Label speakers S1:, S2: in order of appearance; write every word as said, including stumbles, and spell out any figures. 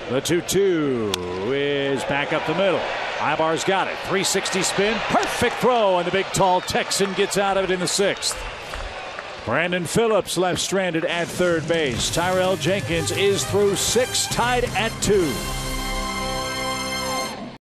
S1: The two two is back up the middle. Aybar's got it. three sixty spin. Perfect throw, and the big tall Texan gets out of it in the sixth. Brandon Phillips left stranded at third base. Tyrell Jenkins is through six, tied at two.